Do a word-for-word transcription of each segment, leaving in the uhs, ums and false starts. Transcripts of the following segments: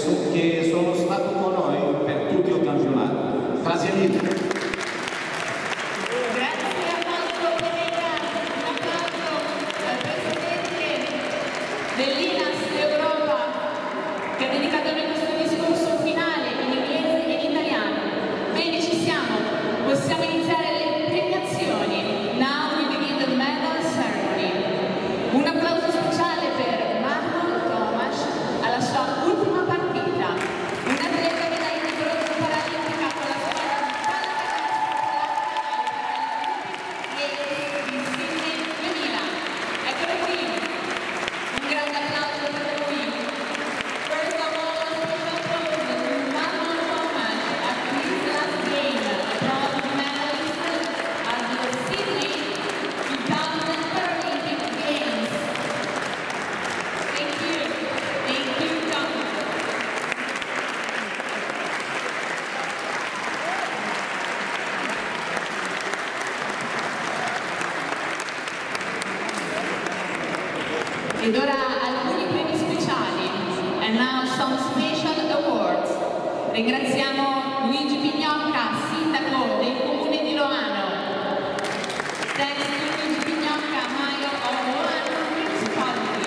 che sono stato con noi per tutto il campionato. Grazie mille. Dell'I N A S Europa, che ha dedicato il nostro discorso finale in inglese e in italiano. Bene, ci siamo, possiamo iniziare le premiazioni. Now we begin the medal ceremony. Un applauso speciale per Marlon Thomas alla sua ultima partita. Un atleta medaglia di bronzo paralimpica con la squadra di Paralympic di Sydney duemila. Eccolo qui. Un grande applauso per lui. First of all, a special applause to Marlon Thomas at his last game, a bronze medalist at the Sydney two thousand Paralympic Games. Thank you. Thank you, Thomas. Ed ora alcuni premi speciali. And now some special awards. Ringraziamo Luigi Pignocca, sindaco del comune di Loano. Thanks to Luigi Pignocca, mayor of Loano Municipality.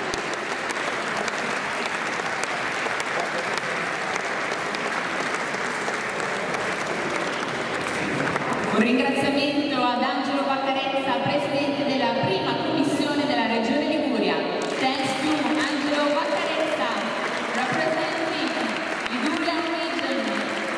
Un ringraziamento ad Angelo Vaccarezza, presidente della prima commissione della Regione Liguria. Thanks to Angelo Vaccarezza, representing Ligurian Region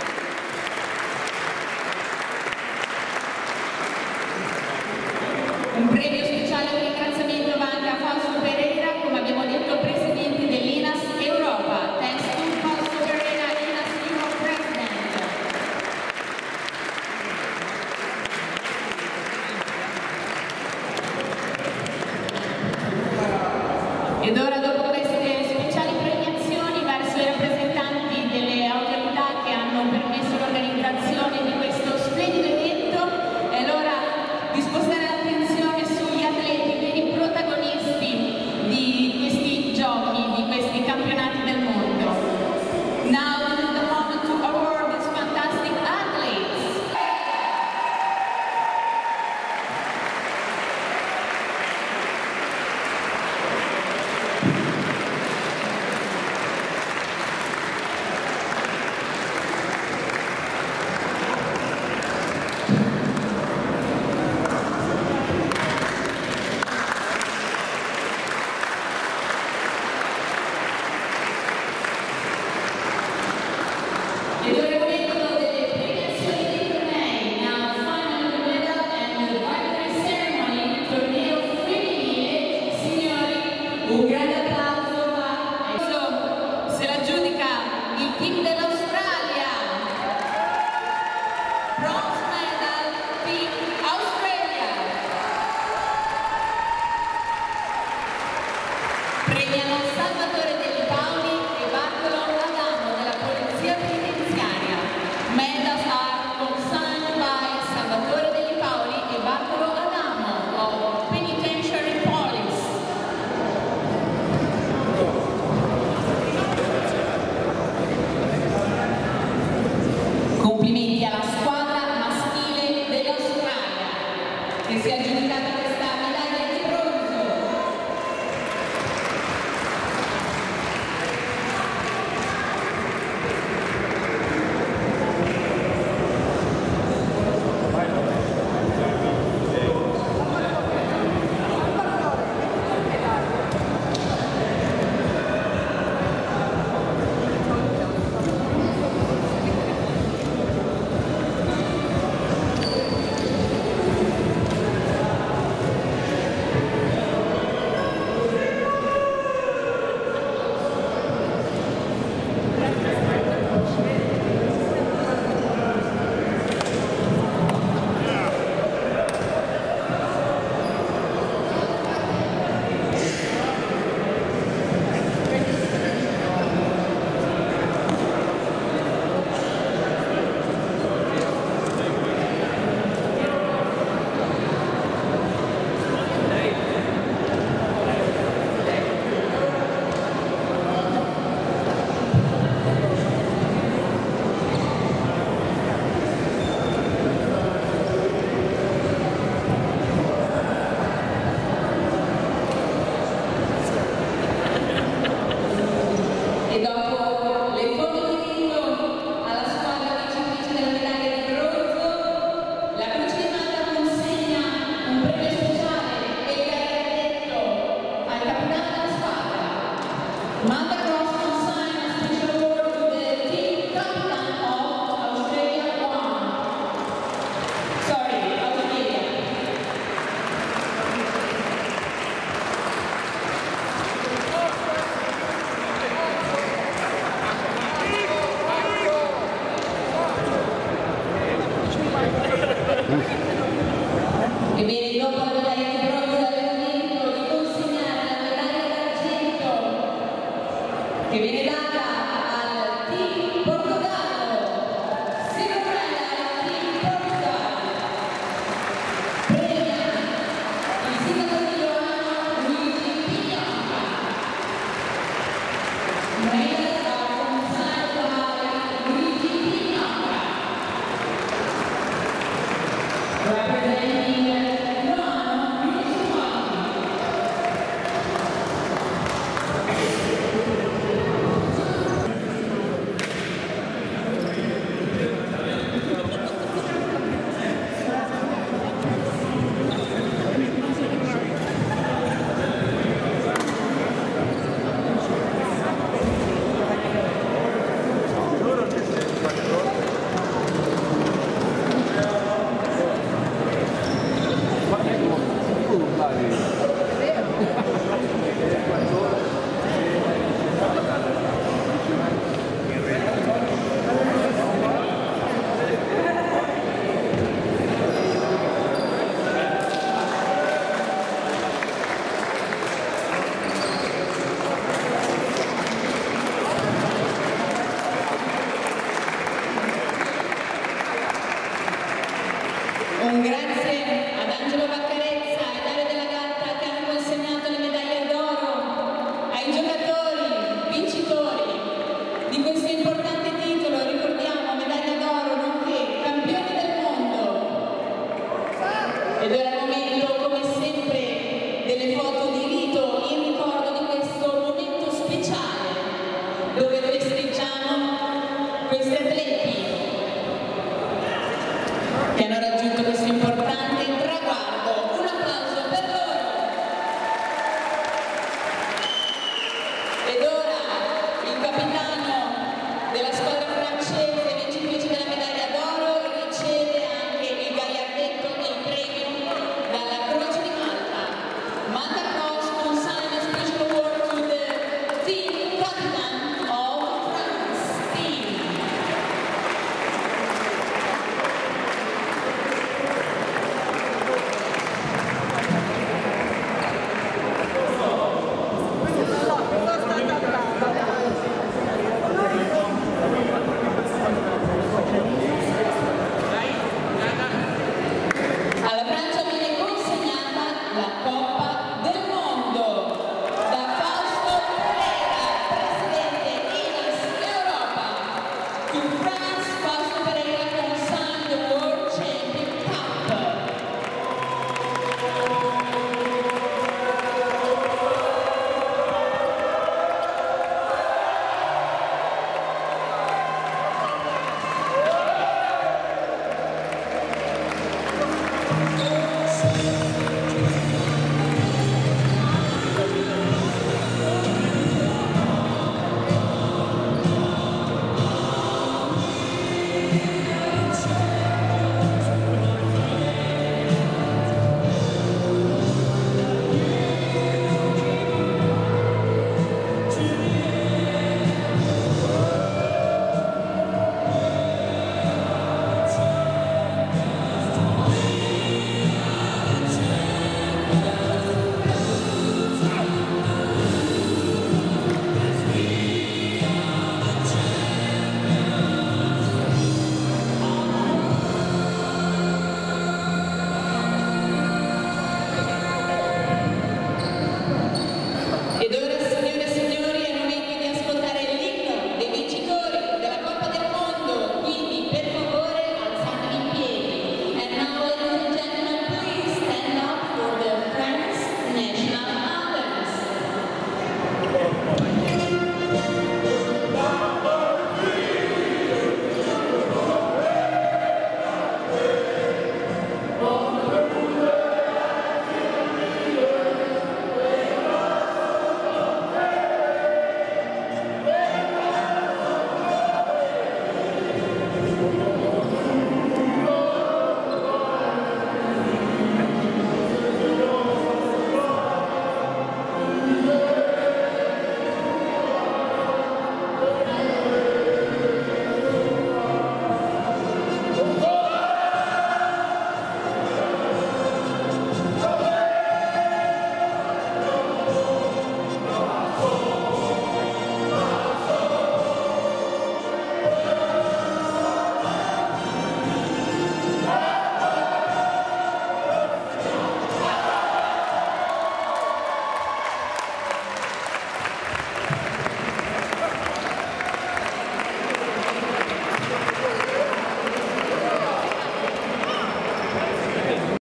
Manda Cross consign a special award to the team captain of Australia Loano. Sorry, Australia. Ebbene, dopo la medaglia di bronzo all'evento, di consegnare la medaglia d'argento che viene data al team